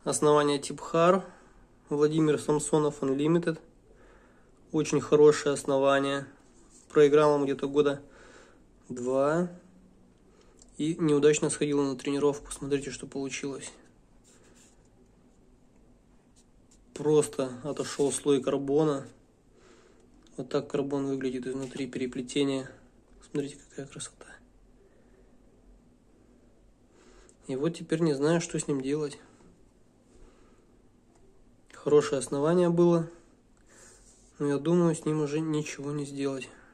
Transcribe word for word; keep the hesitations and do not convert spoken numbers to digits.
Основание тип Хар. Владимир Самсонов Unlimited. Очень хорошее основание. Проиграл ему где-то года два. И неудачно сходил на тренировку. Смотрите, что получилось. Просто отошел слой карбона. Вот так карбон выглядит изнутри, переплетение. Смотрите, какая красота. И вот теперь не знаю, что с ним делать. Хорошее основание было. Но я думаю, с ним уже ничего не сделать.